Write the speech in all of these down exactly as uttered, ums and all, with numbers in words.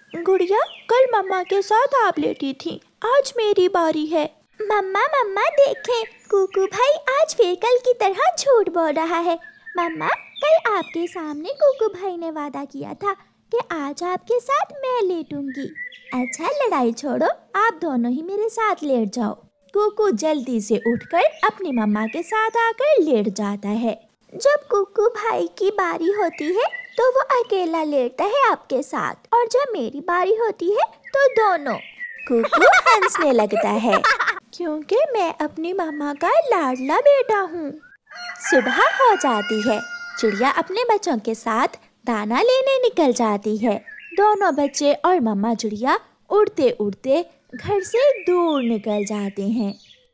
गुड़िया, कल मम्मा के साथ आप लेटी थी, आज मेरी बारी है। मम्मा मम्मा देखें, कुकू भाई आज फिर कल की तरह झूठ बोल रहा है। मम्मा, कल आपके सामने कुकू भाई ने वादा किया था कि आज आपके साथ मैं लेटूंगी। अच्छा, लड़ाई छोड़ो, आप दोनों ही मेरे साथ लेट जाओ। कुकू जल्दी से उठकर अपनी मम्मा के साथ आकर लेट जाता है। जब कुकू भाई की बारी होती है तो वो अकेला लेटता है आपके साथ, और जब मेरी बारी होती है तो दोनों। कुकू हंसने लगता है क्योंकि मैं अपनी मम्मा का लाडला बेटा हूँ। सुबह हो जाती है, चिड़िया अपने बच्चों के साथ दाना लेने निकल जाती है। दोनों बच्चे और मम्मा चिड़िया उड़ते उड़ते घर से दूर निकल जाते हैं।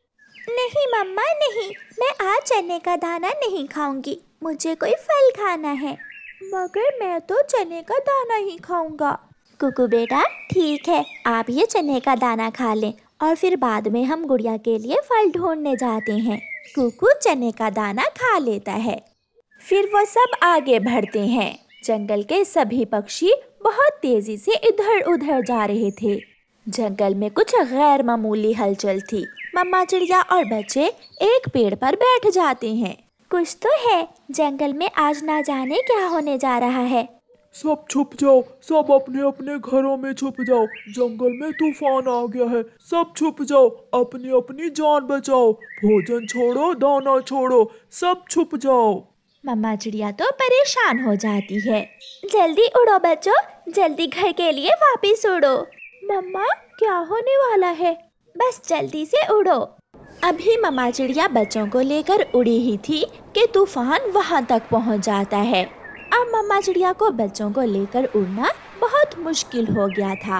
नहीं मम्मा नहीं, मैं आज चने का दाना नहीं खाऊंगी, मुझे कोई फल खाना है। मगर मैं तो चने का दाना ही खाऊंगा। कुकू बेटा ठीक है, आप ये चने का दाना खा लें और फिर बाद में हम गुड़िया के लिए फल ढूंढने जाते हैं। कुकू चने का दाना खा लेता है। फिर वो सब आगे बढ़ते हैं। जंगल के सभी पक्षी बहुत तेजी से इधर उधर जा रहे थे। जंगल में कुछ गैर मामूली हलचल थी। मम्मा चिड़िया और बच्चे एक पेड़ पर बैठ जाते हैं। कुछ तो है, जंगल में आज ना जाने क्या होने जा रहा है। सब छुप जाओ, सब अपने अपने घरों में छुप जाओ, जंगल में तूफान आ गया है। सब छुप जाओ, अपनी अपनी जान बचाओ, भोजन छोड़ो, दाना छोड़ो, सब छुप जाओ। मम्मा चिड़िया तो परेशान हो जाती है। जल्दी उड़ो बच्चों, जल्दी घर के लिए वापस उड़ो। मम्मा, क्या होने वाला है? बस जल्दी से उड़ो। अभी मम्मा चिड़िया बच्चों को लेकर उड़ी ही थी कि तूफान वहां तक पहुंच जाता है। अब मम्मा चिड़िया को बच्चों को लेकर उड़ना बहुत मुश्किल हो गया था।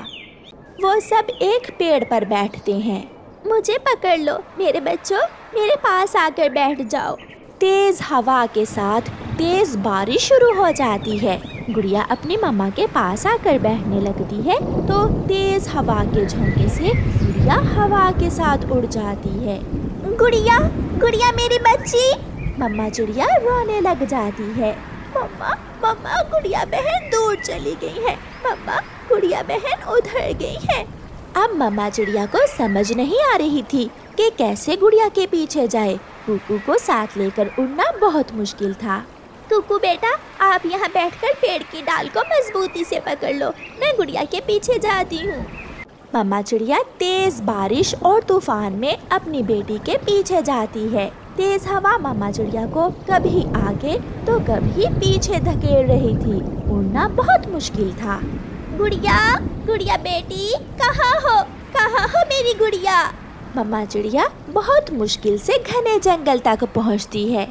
वो सब एक पेड़ पर बैठते हैं। मुझे पकड़ लो मेरे बच्चों, मेरे पास आकर बैठ जाओ। तेज हवा के साथ तेज बारिश शुरू हो जाती है। गुड़िया अपनी मम्मा के पास आकर बैठने लगती है तो तेज हवा के झोंके से गुड़िया हवा के साथ उड़ जाती है। गुड़िया, गुड़िया मेरी बच्ची। मम्मा चिड़िया रोने लग जाती है। मम्मा, मम्मा गुड़िया बहन दूर चली गई है। मम्मा, गुड़िया बहन उधर गई है। अब मम्मा चिड़िया को समझ नहीं आ रही थी कि कैसे गुड़िया के पीछे जाए। कुकू को साथ लेकर उड़ना बहुत मुश्किल था। कुकू बेटा, आप यहाँ बैठकर पेड़ की डाल को मजबूती से पकड़ लो, मैं गुड़िया के पीछे जाती हूँ। मम्मा चिड़िया तेज बारिश और तूफान में अपनी बेटी के पीछे जाती है। तेज हवा मम्मा चिड़िया को कभी आगे तो कभी पीछे धकेल रही थी। उड़ना बहुत मुश्किल था। गुड़िया, गुड़िया बेटी, कहाँ हो, कहाँ हो मेरी गुड़िया? मम्मा चिड़िया बहुत मुश्किल से घने जंगल तक पहुँचती है।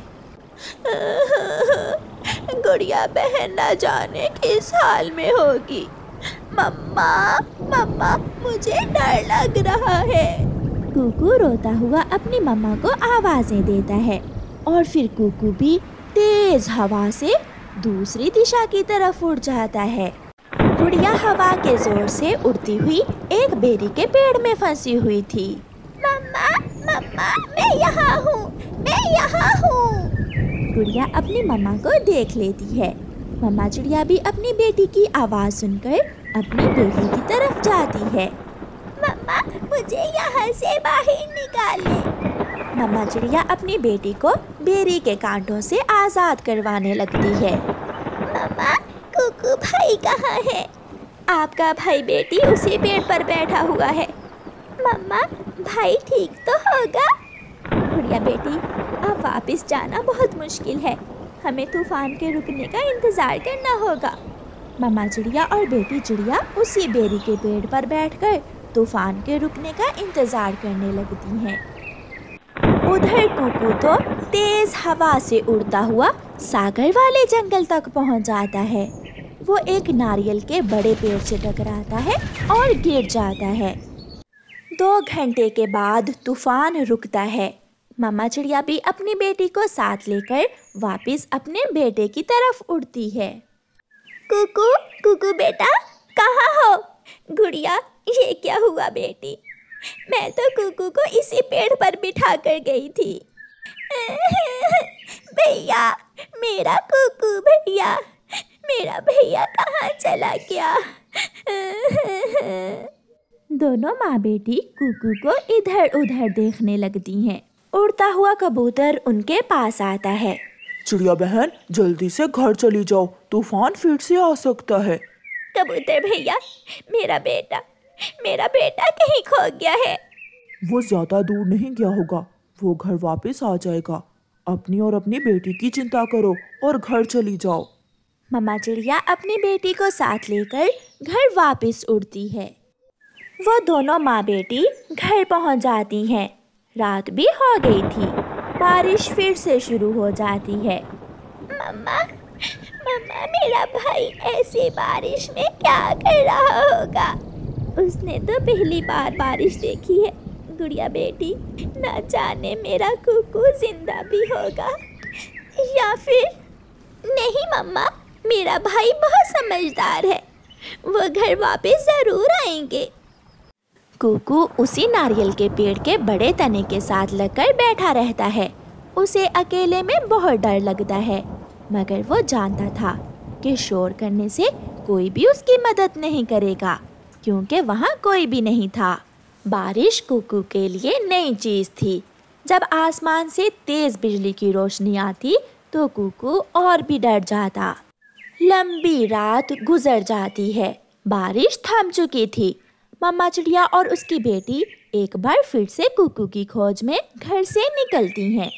गुड़िया बहन न जाने किस हाल में होगी। मम्मा, मम्मा मुझे डर लग रहा है। कुकू रोता हुआ अपनी मम्मा को आवाजें देता है और फिर कुकू भी तेज हवा से दूसरी दिशा की तरफ उड़ जाता है। गुड़िया हवा के जोर से उड़ती हुई एक बेरी के पेड़ में फंसी हुई थी। मम्मा, मम्मा मैं यहाँ हूँ, मैं यहाँ हूँ। गुड़िया अपनी मम्मा को देख लेती है। मम्मा चिड़िया भी अपनी बेटी की आवाज़ सुनकर अपनी बेटी की तरफ जाती है। मम्मा, मुझे यहाँ से बाहर निकाले। मम्मा चिड़िया अपनी बेटी को बेरी के कांटों से आज़ाद करवाने लगती है। मम्मा, कुकू भाई कहाँ है? आपका भाई बेटी उसी पेड़ पर बैठा हुआ है। मम्मा, भाई ठीक तो होगा? गुड़िया बेटी, अब वापस जाना बहुत मुश्किल है, हमें तूफान के रुकने का इंतज़ार करना होगा। मम्मा चिड़िया और बेटी चिड़िया उसी बेरी के पेड़ पर बैठकर तूफान के रुकने का इंतज़ार करने लगती हैं। उधर कुकू तो तेज हवा से उड़ता हुआ सागर वाले जंगल तक पहुंच जाता है। वो एक नारियल के बड़े पेड़ से टकराता है और गिर जाता है। दो घंटे के बाद तूफान रुकता है। मम्मा चिड़िया भी अपनी बेटी को साथ लेकर वापस अपने बेटे की तरफ उड़ती है। कुकू, कुकू बेटा, कहाँ हो? गुड़िया, ये क्या हुआ बेटी? मैं तो कुकू को इसी पेड़ पर बिठा कर गई थी। भैया, मेरा कुकू भैया, मेरा भैया कहाँ चला गया? दोनों माँ बेटी कुकू को इधर उधर देखने लगती हैं। उड़ता हुआ कबूतर उनके पास आता है। चिड़िया बहन, जल्दी से घर चली जाओ, तूफान फिर से आ सकता है। कबूतर भैया, मेरा बेटा मेरा बेटा कहीं खो गया है। वो ज्यादा दूर नहीं गया होगा, वो घर वापस आ जाएगा। अपनी और अपनी बेटी की चिंता करो और घर चली जाओ। मम्मा चिड़िया अपनी बेटी को साथ लेकर घर वापस उड़ती है। वो दोनों माँ बेटी घर पहुँच जाती हैं। रात भी हो गई थी। बारिश फिर से शुरू हो जाती है। मम्मा मम्मा मेरा भाई ऐसी बारिश में क्या कर रहा होगा? उसने तो पहली बार बारिश देखी है। गुड़िया बेटी, ना जाने मेरा कुकू जिंदा भी होगा या फिर नहीं। मम्मा, मेरा भाई बहुत समझदार है, वो घर वापस जरूर आएंगे। कुकू उसी नारियल के पेड़ के बड़े तने के साथ लगकर बैठा रहता है। उसे अकेले में बहुत डर लगता है, मगर वो जानता था कि शोर करने से कोई भी उसकी मदद नहीं करेगा, क्योंकि वहाँ कोई भी नहीं था। बारिश कुकू के लिए नई चीज़ थी। जब आसमान से तेज़ बिजली की रोशनी आती तो कुकू और भी डर जाता। लंबी रात गुजर जाती है। बारिश थम चुकी थी। मम्मा चिड़िया और उसकी बेटी एक बार फिर से कुकू की खोज में घर से निकलती हैं।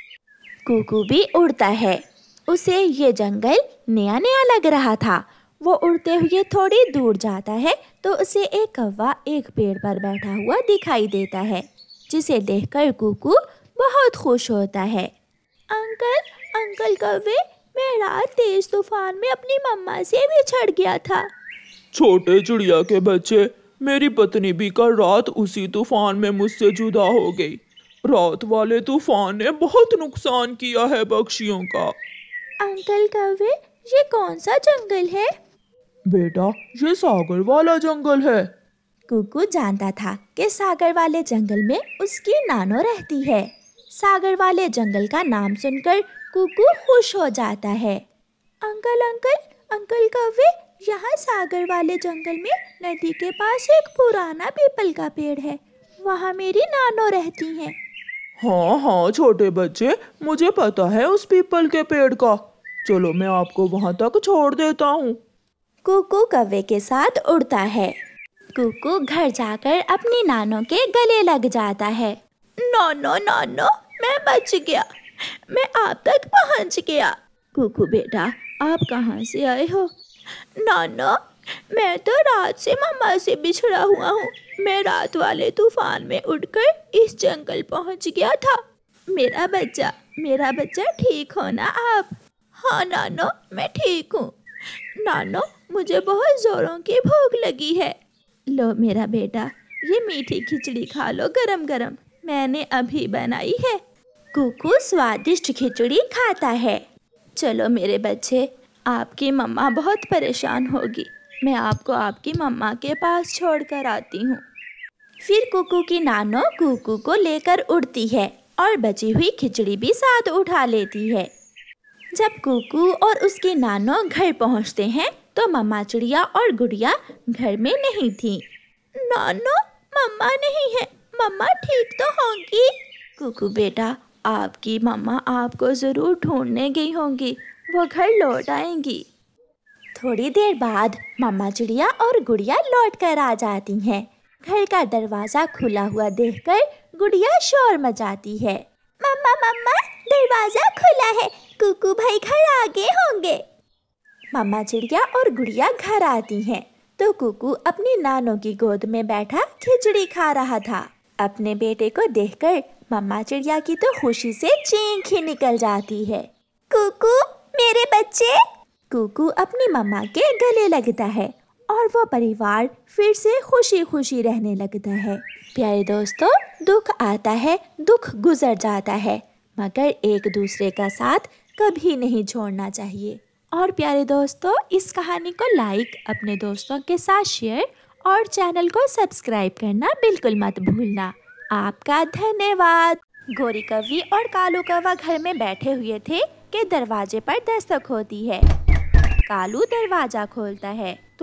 कुकू भी उड़ता है। उसे ये जंगल नया नया लग रहा था। वो उड़ते हुए थोड़ी दूर जाता है तो उसे एक कौवा एक पेड़ पर बैठा हुआ दिखाई देता है, जिसे देखकर कुकू बहुत खुश होता है। अंकल अंकल कौवे, मैं रात तेज तूफान में अपनी मम्मा से बिछड़ गया था। छोटे चिड़िया के बच्चे, मेरी पत्नी भी कल रात उसी तूफान में मुझसे जुदा हो गई। रात वाले तूफान ने बहुत नुकसान किया है पक्षियों का। अंकल कौवे, ये कौन सा जंगल है? बेटा, ये सागर वाला जंगल है। कुकू जानता था कि सागर वाले जंगल में उसकी नानो रहती है। सागर वाले जंगल का नाम सुनकर कुकू खुश हो जाता है। अंकल अंकल अंकल कौवे, यहाँ सागर वाले जंगल में नदी के पास एक पुराना पीपल का पेड़ है, वहाँ मेरी नानो रहती हैं। हाँ हाँ छोटे बच्चे, मुझे पता है उस पीपल के पेड़ का। चलो मैं आपको वहाँ तक छोड़ देता हूँ। कुकू कौवे के साथ उड़ता है। कुकू घर जाकर अपनी नानो के गले लग जाता है। नानो नानो, मैं बच गया, मैं आप तक पहुँच गया। कुकू बेटा, आप कहाँ से आए हो? नानो, मैं तो रात से मम्मा से बिछड़ा हुआ हूँ। मैं रात वाले तूफान में उड़कर इस जंगल पहुँच गया था। मेरा बच्चा मेरा बच्चा ठीक हो ना आप? हाँ नानो, मैं ठीक हूँ। नानो, मुझे बहुत जोरों की भूख लगी है। लो मेरा बेटा, ये मीठी खिचड़ी खा लो गरम गरम, मैंने अभी बनाई है। कुकू स्वादिष्ट खिचड़ी खाता है। चलो मेरे बच्चे, आपकी मम्मा बहुत परेशान होगी, मैं आपको आपकी मम्मा के पास छोड़कर आती हूँ। फिर कुकू की नानो कुकू को लेकर उड़ती है और बची हुई खिचड़ी भी साथ उठा लेती है। जब कुकू और उसकी नानो घर पहुँचते हैं तो मम्मा चिड़िया और गुड़िया घर में नहीं थी। नानो, मम्मा नहीं है, मम्मा ठीक तो होंगी? कुकू बेटा, आपकी मम्मा आपको ज़रूर ढूंढने गई होंगी, वो घर लौट आएंगी। थोड़ी देर बाद मम्मा चिड़िया और गुड़िया लौट कर आ जाती हैं। घर का दरवाज़ा खुला हुआ देखकर गुड़िया शोर मचाती है। मम्मा मम्मा, दरवाज़ा खुला है, कुकू भाई घर आ गए होंगे। मम्मा चिड़िया और गुड़िया घर आती हैं तो कुकू अपनी नानो की गोद में बैठा खिचड़ी खा रहा था। अपने बेटे को देखकर मम्मा चिड़िया की तो खुशी से चीख ही निकल जाती है। कुकू, मेरे बच्चे। कुकू अपनी मम्मा के गले लगता है और वो परिवार फिर से खुशी खुशी रहने लगता है। प्यारे दोस्तों, दुख आता है, दुख गुजर जाता है, मगर एक दूसरे का साथ कभी नहीं छोड़ना चाहिए। और प्यारे दोस्तों, इस कहानी को लाइक, अपने दोस्तों के साथ शेयर और चैनल को सब्सक्राइब करना बिल्कुल मत भूलना। आपका धन्यवाद। गोरी कौवी और कालू कौवा घर में बैठे हुए थे कि दरवाजे पर दस्तक होती है। कालू दरवाजा खोलता है तो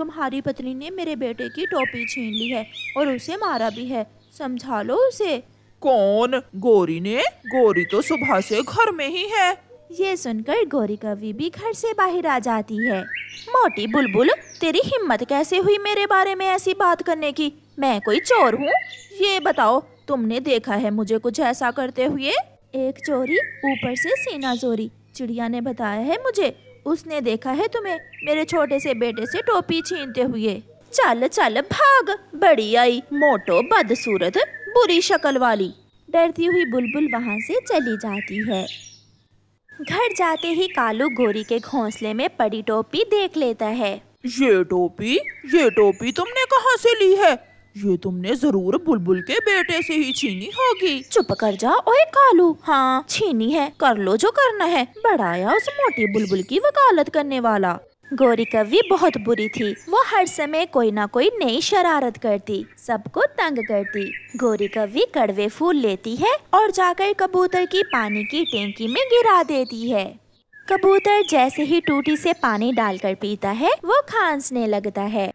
तुम्हारी पत्नी ने मेरे बेटे की टोपी छीन ली है और उसे मारा भी है, समझा लो उसे। कौन? गौरी ने? गौरी तो सुबह से घर में ही है। ये सुनकर गौरी कवि भी घर से बाहर आ जाती है। मोटी बुलबुल, तेरी हिम्मत कैसे हुई मेरे बारे में ऐसी बात करने की? मैं कोई चोर हूँ? ये बताओ, तुमने देखा है मुझे कुछ ऐसा करते हुए? एक चोरी ऊपर से सीना चोरी। चिड़िया ने बताया है मुझे, उसने देखा है तुम्हें मेरे छोटे से बेटे से टोपी छीनते हुए। चल चल भाग, बड़ी आई मोटो बदसूरत बुरी शक्ल वाली। डरती हुई बुलबुल वहाँ से चली जाती है। घर जाते ही कालू गौरी के घोंसले में पड़ी टोपी देख लेता है। ये टोपी ये टोपी तुमने कहाँ से ली है? ये तुमने जरूर बुलबुल के बेटे से ही छीनी होगी। चुप कर जा ओए कालू, हाँ छीनी है, कर लो जो करना है। बढ़ाया उस मोटी बुलबुल की वकालत करने वाला। गौरी कवि बहुत बुरी थी। वो हर समय कोई ना कोई नई शरारत करती, सबको तंग करती। गौरी कवि कड़वे फूल लेती है और जाकर कबूतर की पानी की टैंकी में गिरा देती है। कबूतर जैसे ही टूटी से पानी डालकर पीता है, वो खांसने लगता है।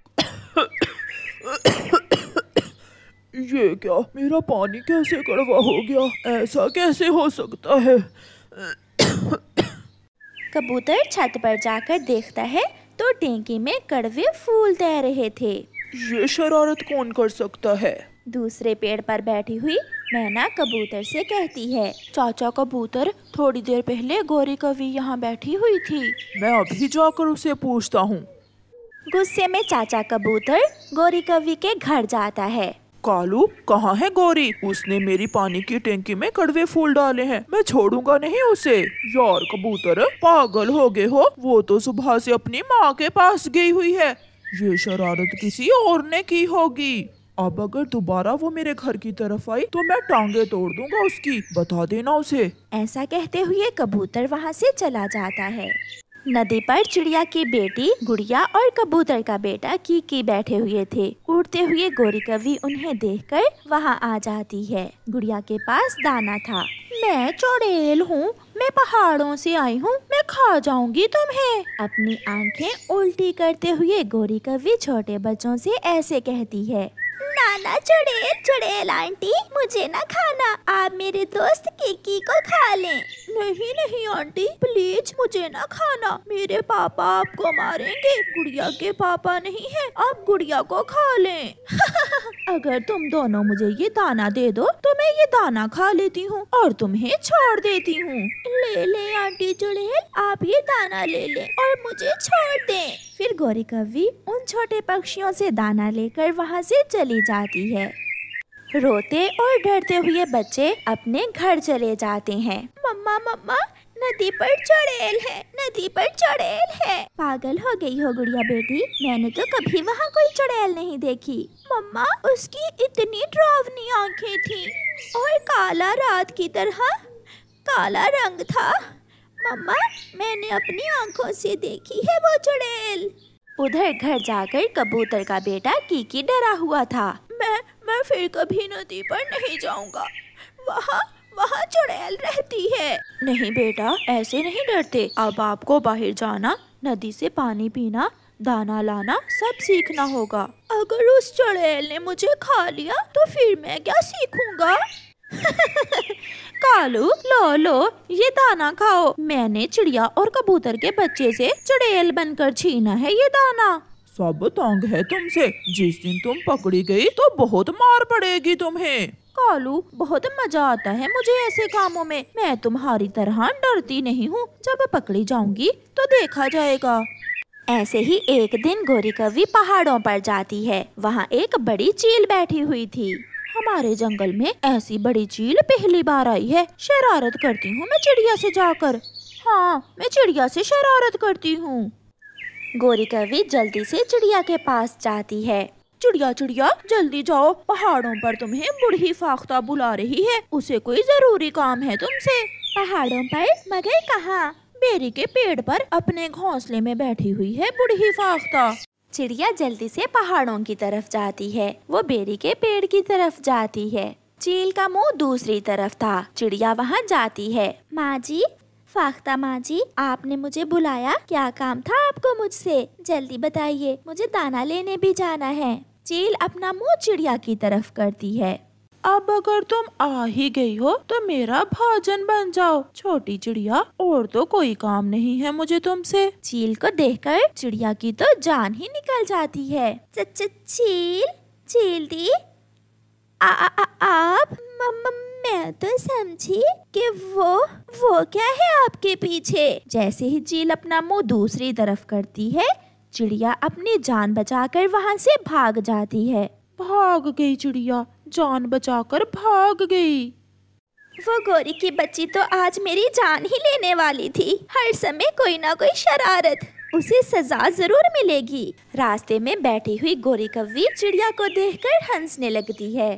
ये क्या, मेरा पानी कैसे कड़वा हो गया? ऐसा कैसे हो सकता है? कबूतर छत पर जाकर देखता है तो टैंकी में कड़वे फूल तैर रहे थे। ये शरारत कौन कर सकता है? दूसरे पेड़ पर बैठी हुई मैना कबूतर से कहती है, चाचा कबूतर, थोड़ी देर पहले गौरी कवि यहाँ बैठी हुई थी। मैं अभी जाकर उसे पूछता हूँ। गुस्से में चाचा कबूतर गौरी कवि के घर जाता है। कालू, कहाँ है गौरी? उसने मेरी पानी की टैंकी में कड़वे फूल डाले हैं, मैं छोड़ूंगा नहीं उसे। यार कबूतर, पागल हो गए हो? वो तो सुबह से अपनी माँ के पास गई हुई है। ये शरारत किसी और ने की होगी। अब अगर दोबारा वो मेरे घर की तरफ आई तो मैं टांगे तोड़ दूंगा उसकी, बता देना उसे। ऐसा कहते हुए कबूतर वहाँ से चला जाता है। नदी पर चिड़िया की बेटी गुड़िया और कबूतर का बेटा कीकी बैठे हुए थे। उड़ते हुए गौरी कवि उन्हें देखकर वहाँ आ जाती है। गुड़िया के पास दाना था। मैं चुड़ैल हूँ, मैं पहाड़ों से आई हूँ, मैं खा जाऊंगी तुम्हें। अपनी आंखें उल्टी करते हुए गौरी कवि छोटे बच्चों से ऐसे कहती है, नाना चुड़ैल चुड़ैल आंटी, मुझे ना खाना, आप मेरे दोस्त कीकी को खा लें। नहीं नहीं आंटी, प्लीज मुझे ना खाना, मेरे पापा आपको मारेंगे। गुड़िया के पापा नहीं है, आप गुड़िया को खा लें। अगर तुम दोनों मुझे ये दाना दे दो तो मैं ये दाना खा लेती हूँ और तुम्हें छोड़ देती हूँ। ले ले आंटी चुड़ैल, आप ये दाना ले लें और मुझे छोड़ दें। फिर गौरी कवि उन छोटे पक्षियों से दाना लेकर वहाँ से चली जाती है। रोते और डरते हुए बच्चे अपने घर चले जाते हैं। मम्मा मम्मा, नदी पर चुड़ैल है, नदी पर चुड़ैल है। पागल हो गई हो गुड़िया बेटी, मैंने तो कभी वहाँ कोई चुड़ैल नहीं देखी। मम्मा, उसकी इतनी डरावनी आंखें थी और काला रात की तरह काला रंग था। मम्मा, मैंने अपनी आंखों से देखी है वो चुड़ैल। उधर घर जाकर कबूतर का बेटा कीकी डरा हुआ था। मैं मैं फिर कभी नदी पर नहीं जाऊंगा, वहाँ वहाँ चुड़ैल रहती है। नहीं बेटा, ऐसे नहीं डरते। अब आपको बाहर जाना, नदी से पानी पीना, दाना लाना सब सीखना होगा। अगर उस चुड़ैल ने मुझे खा लिया तो फिर मैं क्या सीखूंगा? कालू, लो लो ये दाना खाओ। मैंने चिड़िया और कबूतर के बच्चे से चुड़ैल बनकर छीना है ये दाना। सब तंग है तुमसे, जिस दिन तुम पकड़ी गई तो बहुत मार पड़ेगी तुम्हें। कालू, बहुत मजा आता है मुझे ऐसे कामों में। मैं तुम्हारी तरह डरती नहीं हूँ, जब पकड़ी जाऊंगी तो देखा जाएगा। ऐसे ही एक दिन गौरी कवि पहाड़ों पर जाती है। वहाँ एक बड़ी चील बैठी हुई थी। हमारे जंगल में ऐसी बड़ी चील पहली बार आई है। शरारत करती हूँ मैं चिड़िया से जाकर। हाँ, मैं चिड़िया से शरारत करती हूँ। गौरी कवि जल्दी से चिड़िया के पास जाती है। चिड़िया चिड़िया जल्दी जाओ, पहाड़ों पर तुम्हें बूढ़ी फाख्ता बुला रही है, उसे कोई जरूरी काम है तुमसे। पहाड़ों पर? मगर कहाँ? बेरी के पेड़ पर अपने घोंसले में बैठी हुई है बूढ़ी फाख्ता। चिड़िया जल्दी से पहाड़ों की तरफ जाती है। वो बेरी के पेड़ की तरफ जाती है। चील का मुंह दूसरी तरफ था। चिड़िया वहाँ जाती है। माँ जी, फाख्ता माँ जी, आपने मुझे बुलाया, क्या काम था आपको मुझसे? जल्दी बताइए, मुझे दाना लेने भी जाना है। चील अपना मुंह चिड़िया की तरफ करती है। अब अगर तुम आ ही गई हो तो मेरा भाजन बन जाओ छोटी चिड़िया, और तो कोई काम नहीं है मुझे तुमसे। चील को देखकर चिड़िया की तो जान ही निकल जाती है। च च चील, चील दी, आ, आ, आ, आप मम्मा, मैं तो समझी कि वो वो क्या है आपके पीछे। जैसे ही चील अपना मुंह दूसरी तरफ करती है, चिड़िया अपनी जान बचाकर वहाँ से भाग जाती है। भाग गई चिड़िया, जान बचाकर भाग गई। वो गोरी की बच्ची तो आज मेरी जान ही लेने वाली थी। हर समय कोई ना कोई शरारत, उसे सजा जरूर मिलेगी। रास्ते में बैठी हुई गोरी कव्वी चिड़िया को देखकर हंसने लगती है।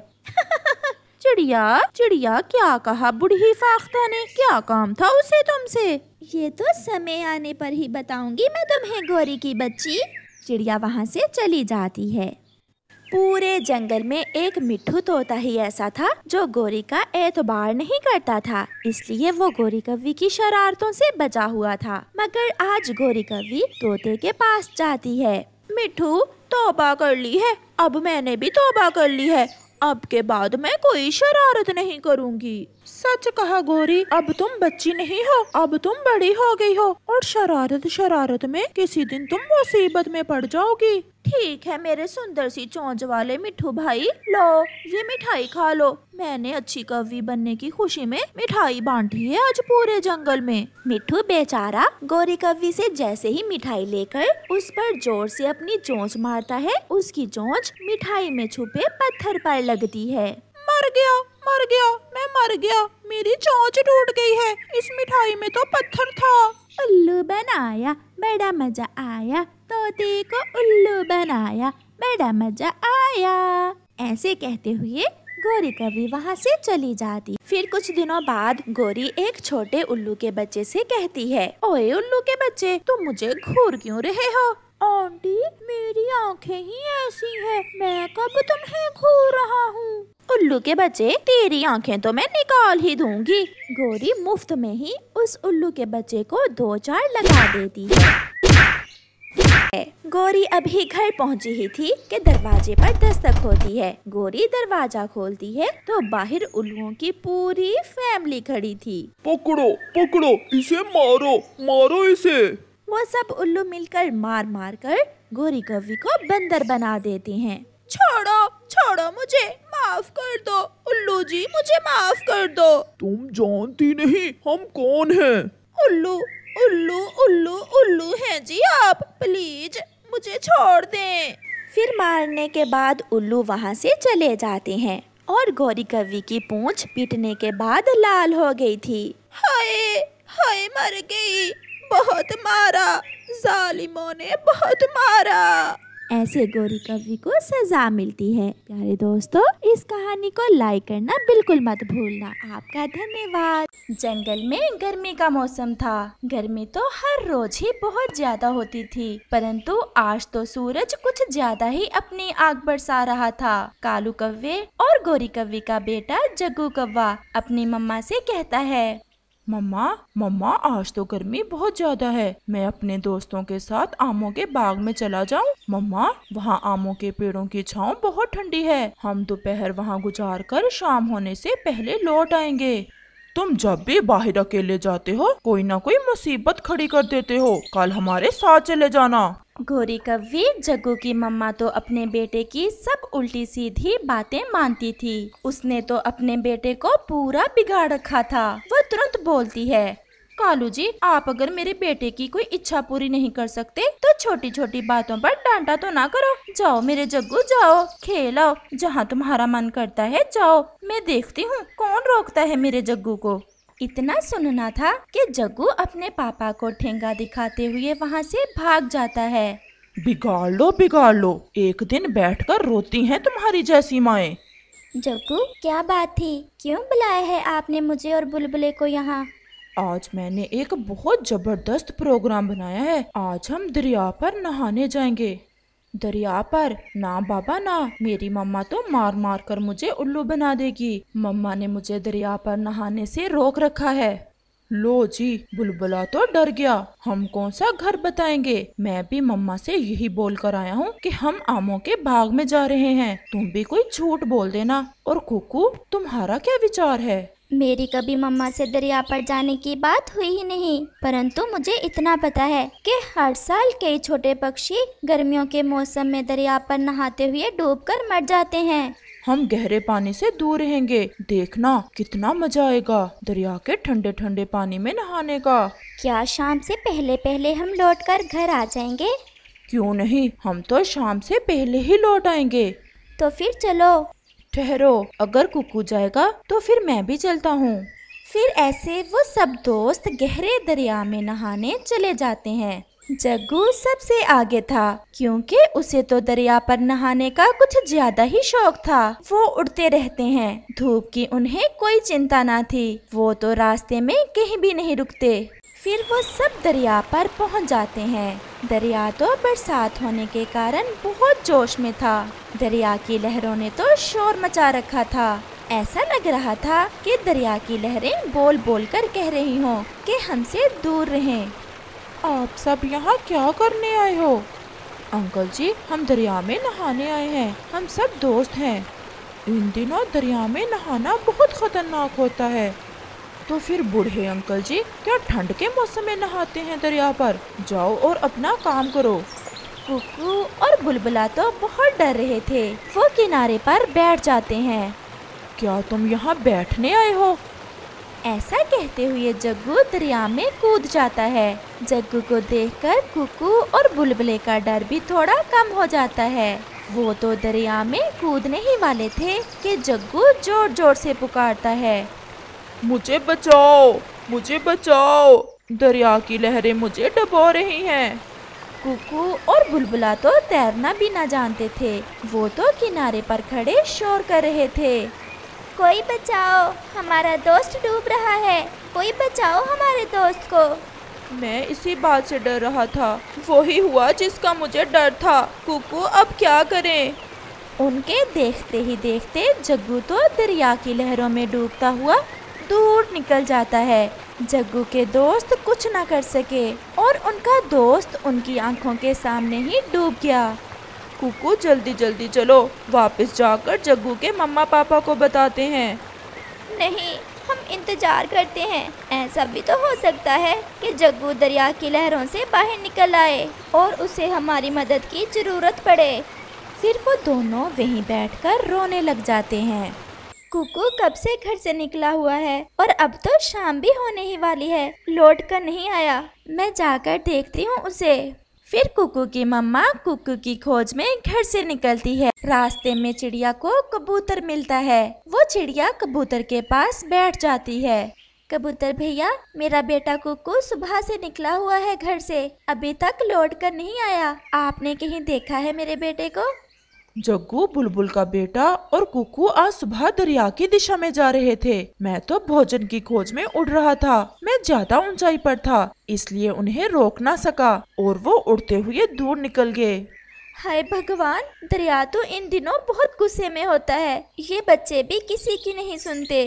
चिड़िया चिड़िया, क्या कहा बूढ़ी फाख्ता ने? क्या काम था उसे तुमसे? ये तो समय आने पर ही बताऊंगी मैं तुम्हें गोरी की बच्ची। चिड़िया वहाँ से चली जाती है। पूरे जंगल में एक मिट्ठू तोता ही ऐसा था जो गोरी का एतबार नहीं करता था, इसलिए वो गोरी कव्वी की शरारतों से बचा हुआ था। मगर आज गोरी कव्वी तोते के पास जाती है। मिट्ठू, तौबा कर ली है, अब मैंने भी तौबा कर ली है, अब के बाद मैं कोई शरारत नहीं करूँगी। सच कहा गोरी, अब तुम बच्ची नहीं हो, अब तुम बड़ी हो गई हो, और शरारत शरारत में किसी दिन तुम मुसीबत में पड़ जाओगी। ठीक है मेरे सुंदर सी चोंच वाले मिट्ठू भाई, लो ये मिठाई खा लो। मैंने अच्छी कव्वी बनने की खुशी में मिठाई बांटी है आज पूरे जंगल में। मिट्ठू बेचारा गोरी कव्वी से जैसे ही मिठाई लेकर उस पर जोर से अपनी चोंच मारता है, उसकी चोंच मिठाई में छुपे पत्थर पर लगती है। मर गया, मर गया, मैं मर गया, मेरी चोंच टूट गई है, इस मिठाई में तो पत्थर था। उल्लू बनाया, बड़ा मजा आया, तोते को उल्लू बनाया, बड़ा मजा आया। ऐसे कहते हुए गोरी कव्वी वहाँ से चली जाती। फिर कुछ दिनों बाद गोरी एक छोटे उल्लू के बच्चे से कहती है, ओए उल्लू के बच्चे, तुम मुझे घूर क्यों रहे हो? आंटी, मेरी आंखें ही ऐसी हैं, मैं कब तुम्हें घूर रहा हूँ? उल्लू के बच्चे, तेरी आंखें तो मैं निकाल ही दूंगी। गोरी मुफ्त में ही उस उल्लू के बच्चे को दो चार लगा देती है। गोरी अभी घर पहुंची ही थी कि दरवाजे पर दस्तक होती है। गोरी दरवाजा खोलती है तो बाहर उल्लुओं की पूरी फैमिली खड़ी थी। पकड़ो पकड़ो, इसे मारो मारो इसे। वो सब उल्लू मिलकर मार मार कर गोरी कव्वी को बंदर बना देते हैं। छोड़ो छोड़ो, मुझे माफ कर दो उल्लू जी, मुझे माफ कर दो। तुम जानती नहीं हम कौन हैं? उल्लू उल्लू उल्लू उल्लू हैं जी आप, प्लीज मुझे छोड़ दें। फिर मारने के बाद उल्लू वहाँ से चले जाते हैं और गोरी कव्वी की पूंछ पीटने के बाद लाल हो गई थी। हाय हाय, मर गई, बहुत मारा, जालिमों ने बहुत मारा। ऐसे गोरी कव्वी को सजा मिलती है। प्यारे दोस्तों, इस कहानी को लाइक करना बिल्कुल मत भूलना। आपका धन्यवाद। जंगल में गर्मी का मौसम था। गर्मी तो हर रोज ही बहुत ज्यादा होती थी, परंतु आज तो सूरज कुछ ज्यादा ही अपनी आग बरसा रहा था। कालू कव्वे और गोरी कव्वी का बेटा जग्गू कव्वा अपनी मम्मा से कहता है, मम्मा मम्मा, आज तो गर्मी बहुत ज्यादा है, मैं अपने दोस्तों के साथ आमों के बाग में चला जाऊं? मम्मा, वहाँ आमों के पेड़ों की छांव बहुत ठंडी है, हम दोपहर वहाँ गुजार कर शाम होने से पहले लौट आएंगे। तुम जब भी बाहर अकेले जाते हो कोई ना कोई मुसीबत खड़ी कर देते हो, कल हमारे साथ चले जाना। गोरी कव्वी जग्गू की मम्मा तो अपने बेटे की सब उल्टी सीधी बातें मानती थी। उसने तो अपने बेटे को पूरा बिगाड़ रखा था। वो तुरंत बोलती है, कालू जी, आप अगर मेरे बेटे की कोई इच्छा पूरी नहीं कर सकते तो छोटी छोटी बातों पर डांटा तो ना करो। जाओ मेरे जग्गू, जाओ खेलो, जहाँ तुम्हारा मन करता है जाओ, मैं देखती हूँ कौन रोकता है मेरे जग्गू को। इतना सुनना था कि जग्गू अपने पापा को ठेंगा दिखाते हुए वहाँ से भाग जाता है। बिगाड़ लो बिगाड़ लो, एक दिन बैठकर रोती हैं तुम्हारी जैसी माएं। जग्गू, क्या बात थी? क्यों बुलाया है आपने मुझे और बुलबुले को यहाँ? आज मैंने एक बहुत जबरदस्त प्रोग्राम बनाया है। आज हम दरिया पर नहाने जाएंगे। दरिया पर? ना बाबा ना, मेरी मम्मा तो मार मार कर मुझे उल्लू बना देगी। मम्मा ने मुझे दरिया पर नहाने से रोक रखा है। लो जी, बुलबुला तो डर गया। हम कौन सा घर बताएंगे। मैं भी मम्मा से यही बोल कर आया हूँ कि हम आमों के बाग में जा रहे हैं। तुम भी कोई झूठ बोल देना। और कुकू, तुम्हारा क्या विचार है? मेरी कभी मम्मा से दरिया पर जाने की बात हुई ही नहीं, परंतु मुझे इतना पता है कि हर साल कई छोटे पक्षी गर्मियों के मौसम में दरिया पर नहाते हुए डूबकर मर जाते हैं। हम गहरे पानी से दूर रहेंगे। देखना कितना मजा आएगा दरिया के ठंडे ठंडे पानी में नहाने का। क्या शाम से पहले पहले हम लौटकर घर आ जाएंगे? क्यों नहीं, हम तो शाम से पहले ही लौट आएंगे। तो फिर चलो। ठहरो, अगर कुकू जाएगा तो फिर मैं भी चलता हूँ। फिर ऐसे वो सब दोस्त गहरे दरिया में नहाने चले जाते हैं। जग्गू सबसे आगे था, क्योंकि उसे तो दरिया पर नहाने का कुछ ज्यादा ही शौक था। वो उड़ते रहते हैं, धूप की उन्हें कोई चिंता ना थी। वो तो रास्ते में कहीं भी नहीं रुकते। फिर वो सब दरिया पर पहुंच जाते हैं। दरिया तो बरसात होने के कारण बहुत जोश में था। दरिया की लहरों ने तो शोर मचा रखा था। ऐसा लग रहा था कि दरिया की लहरें बोल बोल कर कह रही हों कि हमसे दूर रहें। आप सब यहाँ क्या करने आए हो? अंकल जी, हम दरिया में नहाने आए हैं। हम सब दोस्त हैं। इन दिनों दरिया में नहाना बहुत खतरनाक होता है। तो फिर बूढ़े अंकल जी क्या ठंड के मौसम में नहाते हैं दरिया पर? जाओ और अपना काम करो। कुकू और बुलबुला तो बहुत डर रहे थे। वो किनारे पर बैठ जाते हैं। क्या तुम यहाँ बैठने आए हो? ऐसा कहते हुए जग्गू दरिया में कूद जाता है। जग्गू को देखकर कुकू और बुलबुले का डर भी थोड़ा कम हो जाता है। वो तो दरिया में कूदने ही वाले थे कि जग्गू जोर जोर से पुकारता है, मुझे बचाओ, मुझे बचाओ, दरिया की लहरें मुझे डुबो रही हैं। कुकू और बुलबुला तो तैरना भी ना जानते थे। वो तो किनारे पर खड़े शोर कर रहे थे, कोई बचाओ, हमारा दोस्त डूब रहा है। कोई बचाओ हमारे दोस्त को। मैं इसी बात से डर रहा था। वही हुआ जिसका मुझे डर था। कुकू, अब क्या करें? उनके देखते ही देखते जग्गू तो दरिया की लहरों में डूबता हुआ दूर निकल जाता है। जग्गू के दोस्त कुछ ना कर सके और उनका दोस्त उनकी आंखों के सामने ही डूब गया। कुकू, जल्दी जल्दी चलो, वापस जाकर जग्गू के मम्मा पापा को बताते हैं। नहीं, हम इंतजार करते हैं। ऐसा भी तो हो सकता है कि जग्गू दरिया की लहरों से बाहर निकल आए और उसे हमारी मदद की जरूरत पड़े। फिर वो दोनों वहीं बैठकर रोने लग जाते हैं। कुकू कब से घर से निकला हुआ है और अब तो शाम भी होने ही वाली है, लौट कर नहीं आया। मैं जाकर देखती हूँ उसे। फिर कुकू की मम्मा कुकू की खोज में घर से निकलती है। रास्ते में चिड़िया को कबूतर मिलता है। वो चिड़िया कबूतर के पास बैठ जाती है। कबूतर भैया, मेरा बेटा कुकू सुबह से निकला हुआ है घर से, अभी तक लौट कर नहीं आया। आपने कहीं देखा है मेरे बेटे को? जग्गू बुलबुल का बेटा और कुकू आज सुबह दरिया की दिशा में जा रहे थे। मैं तो भोजन की खोज में उड़ रहा था। मैं ज्यादा ऊंचाई पर था, इसलिए उन्हें रोक ना सका और वो उड़ते हुए दूर निकल गए। हाय भगवान, दरिया तो इन दिनों बहुत गुस्से में होता है। ये बच्चे भी किसी की नहीं सुनते।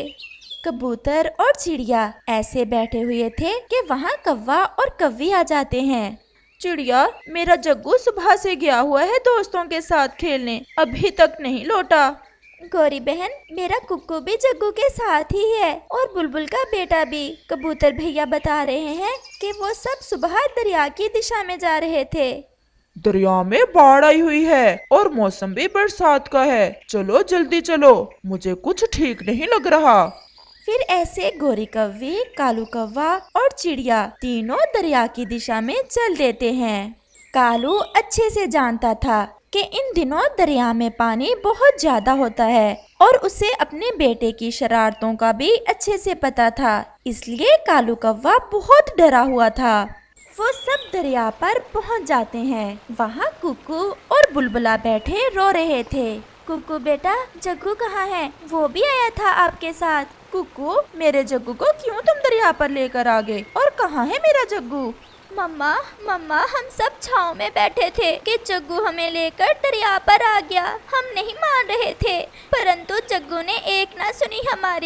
कबूतर और चिड़िया ऐसे बैठे हुए थे कि वहाँ कौवा और कव्वी आ जाते हैं। चिड़िया, मेरा जग्गू सुबह से गया हुआ है दोस्तों के साथ खेलने, अभी तक नहीं लौटा। गौरी बहन, मेरा कुक्कू भी जग्गू के साथ ही है और बुलबुल का बेटा भी। कबूतर भैया बता रहे हैं कि वो सब सुबह दरिया की दिशा में जा रहे थे। दरिया में बाढ़ आई हुई है और मौसम भी बरसात का है। चलो जल्दी चलो, मुझे कुछ ठीक नहीं लग रहा। फिर ऐसे गोरी कव्वी, कालू कौवा और चिड़िया तीनों दरिया की दिशा में चल देते हैं। कालू अच्छे से जानता था कि इन दिनों दरिया में पानी बहुत ज्यादा होता है और उसे अपने बेटे की शरारतों का भी अच्छे से पता था, इसलिए कालू कौवा बहुत डरा हुआ था। वो सब दरिया पर पहुंच जाते हैं। वहाँ कुकू और बुलबुला बैठे रो रहे थे। कुकू बेटा, जग्गू कहाँ है? वो भी आया था आपके साथ। कुकू, मेरे जग्गू को क्यों तुम दरिया पर लेकर आ गए और कहाँ है मेरा जग्गू? मम्मा मम्मा हम सब छाँव में बैठे थे कि जग्गू हमें लेकर दरिया पर आ गया। हम नहीं मान रहे थे, परंतु जग्गू ने एक ना सुनी हमारी।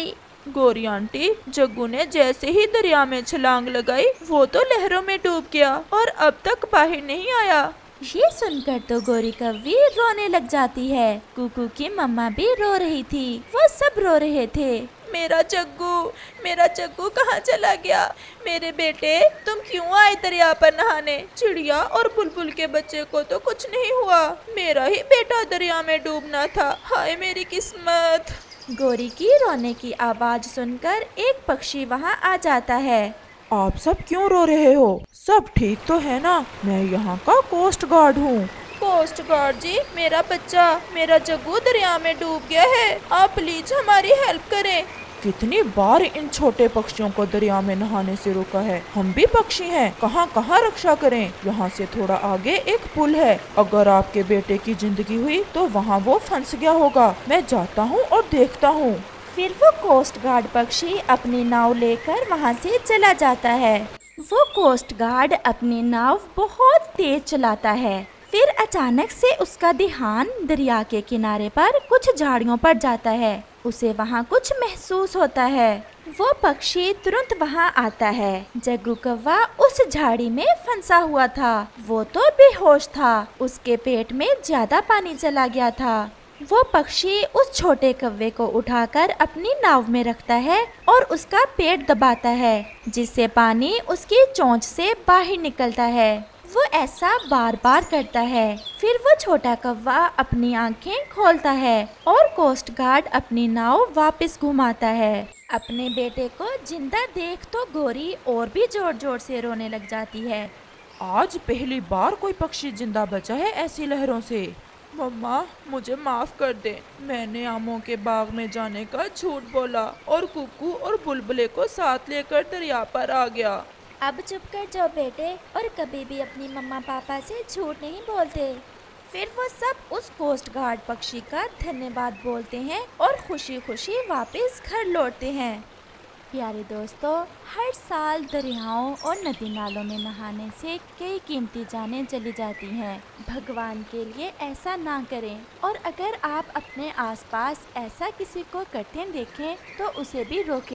गोरी आंटी, जग्गू ने जैसे ही दरिया में छलांग लगाई वो तो लहरों में डूब गया और अब तक बाहर नहीं आया। ये सुनकर तो गोरी कौवी रोने लग जाती है। कुकू की मम्मा भी रो रही थी, वो सब रो रहे थे। मेरा जग्गू, मेरा जग्गू कहाँ चला गया? मेरे बेटे, तुम क्यों आए दरिया पर नहाने? चिड़िया और बुलबुल के बच्चे को तो कुछ नहीं हुआ, मेरा ही बेटा दरिया में डूबना था। हाय मेरी किस्मत। गोरी की रोने की आवाज सुनकर एक पक्षी वहाँ आ जाता है। आप सब क्यों रो रहे हो? सब ठीक तो है ना? मैं यहाँ का कोस्ट गार्ड हूँ। कोस्ट गार्ड जी, मेरा बच्चा, मेरा जग्गू दरिया में डूब गया है, आप प्लीज हमारी हेल्प करें। कितनी बार इन छोटे पक्षियों को दरिया में नहाने से रोका है। हम भी पक्षी हैं, कहाँ कहाँ रक्षा करें। यहाँ से थोड़ा आगे एक पुल है, अगर आपके बेटे की जिंदगी हुई तो वहाँ वो फंस गया होगा। मैं जाता हूँ और देखता हूँ। फिर वो कोस्ट गार्ड पक्षी अपनी नाव लेकर वहाँ से चला जाता है। वो कोस्ट गार्ड अपनी नाव बहुत तेज चलाता है। फिर अचानक से उसका ध्यान दरिया के किनारे पर कुछ झाड़ियों पर जाता है। उसे वहाँ कुछ महसूस होता है। वो पक्षी तुरंत वहाँ आता है। जग्गू कौवा उस झाड़ी में फंसा हुआ था। वो तो बेहोश था, उसके पेट में ज्यादा पानी चला गया था। वो पक्षी उस छोटे कौवे को उठाकर अपनी नाव में रखता है और उसका पेट दबाता है, जिससे पानी उसकी चोंच से बाहर निकलता है। वो ऐसा बार बार करता है। फिर वो छोटा कौवा अपनी आंखें खोलता है और कोस्ट गार्ड अपनी नाव वापस घुमाता है। अपने बेटे को जिंदा देख तो गोरी और भी जोर जोर से रोने लग जाती है। आज पहली बार कोई पक्षी जिंदा बचा है ऐसी लहरों से। मम्मा, मुझे माफ कर दे, मैंने आमों के बाग में जाने का झूठ बोला और कुकू और बुलबुले को साथ लेकर दरिया पर आ गया। अब चुप कर जाओ बेटे, और कभी भी अपनी मम्मा पापा से झूठ नहीं बोलते। फिर वो सब उस कोस्ट गार्ड पक्षी का धन्यवाद बोलते हैं और खुशी खुशी वापस घर लौटते हैं। प्यारे दोस्तों, हर साल दरियाओं और नदी नालों में नहाने से कई कीमती जानें चली जाती हैं। भगवान के लिए ऐसा ना करें, और अगर आप अपने आसपास ऐसा किसी को करते देखें तो उसे भी रोकें।